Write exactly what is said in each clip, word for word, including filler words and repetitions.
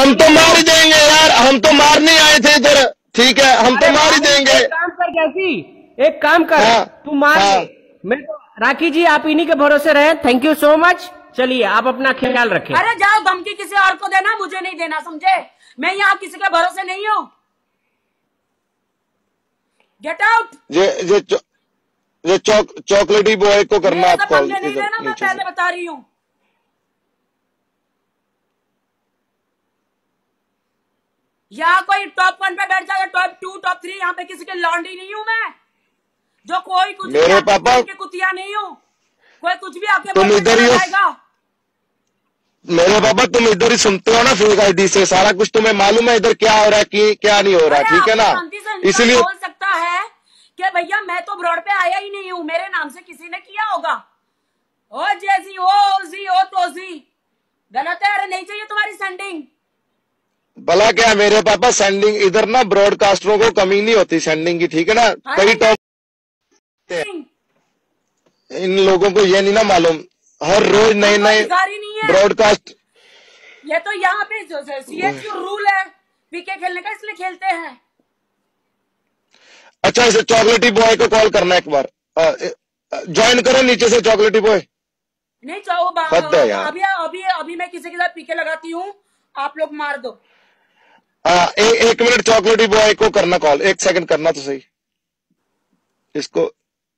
हम तो मार ही देंगे यार, हम तो मारने आए थे इधर, ठीक है, हम तो मार ही देंगे। एक काम कर जैसी, एक काम कर, हाँ, तू मार हाँ। दे। मैं तो राखी जी आप इन्हीं के भरोसे रहे, थैंक यू सो मच। चलिए आप अपना ख्याल रखें। अरे जाओ, धमकी किसी और को देना, मुझे नहीं देना, समझे? मैं यहाँ किसी के भरोसे नहीं हूँ। Get out. ये ये चो, ये चौक चॉकलेटी बॉय को करना आप कॉल नहीं इधर देना, मैं नीचे पहले से। बता रही हूँ। यहाँ कोई टॉप वन पे बैठ जाएगा, टॉप टू टॉप थ्री, यहाँ पे किसी के लॉन्डी नहीं हूँ मैं, जो कोई कुछ मेरे पापा के कुतिया नहीं हूँ, कोई कुछ भी आके तुम इधर ही हो। जाएगा। मेरे पापा तुम इधर ही सुनते हो ना फेक आईडी से, सारा कुछ तुम्हें मालूम है इधर क्या हो रहा है कि क्या नहीं हो रहा, ठीक है ना? इसलिए बोल सकता है कि भैया मैं तो ब्रॉड पे आया ही नहीं हूँ, मेरे नाम से किसी ने किया होगा। ओ जैसी ओ जी ओ तोजी, गलत है। अरे नहीं चाहिए तुम्हारी सेंडिंग। भला क्या मेरे पापा सेंडिंग, इधर ना ब्रॉडकास्टरों को कमी नहीं होती सेंडिंग की, ठीक है ना? कई टॉप इन लोगों को ये नहीं ना मालूम, हर रोज नए नए ब्रॉडकास्ट। ये तो यहाँ पे सीएचयू रूल है पीके खेलने का, इसलिए खेलते हैं। अच्छा, इसे चॉकलेटी बॉय को कॉल करना एक बार, ज्वाइन करो नीचे से चॉकलेटी बॉय। नहीं चाहो अभी अभी अभी मैं किसी के साथ पीके लगाती हूँ, आप लोग मार दो। आ, ए, एक मिनट चॉकलेटी बॉय को करना कॉल, एक सेकंड करना तो सही इसको।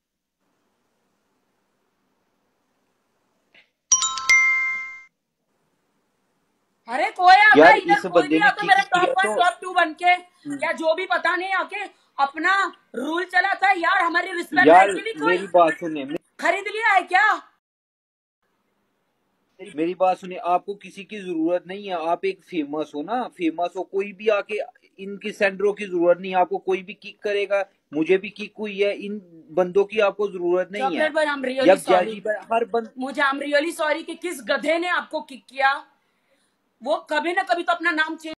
अरे कोई यार इधर इस कोई भी आके मेरे टॉप वन तो... टॉप टू बन के या जो भी पता नहीं आके अपना रूल चलाता है यार, हमारी रिस्पेक्ट यार है। मेरी बात सुनिए, खरीद लिया है क्या? मेरी बात सुनिए, आपको किसी की जरूरत नहीं है, आप एक फेमस हो ना, फेमस हो, कोई भी आके इनकी सेंडरों की जरूरत नहीं है आपको, कोई भी किक करेगा, मुझे भी किक हुई है, इन बंदों की आपको जरूरत नहीं है। हर बंद मुझे आई एम रियली सॉरी कि किस गधे ने आपको किक किया, वो कभी ना कभी तो अपना नाम चेंज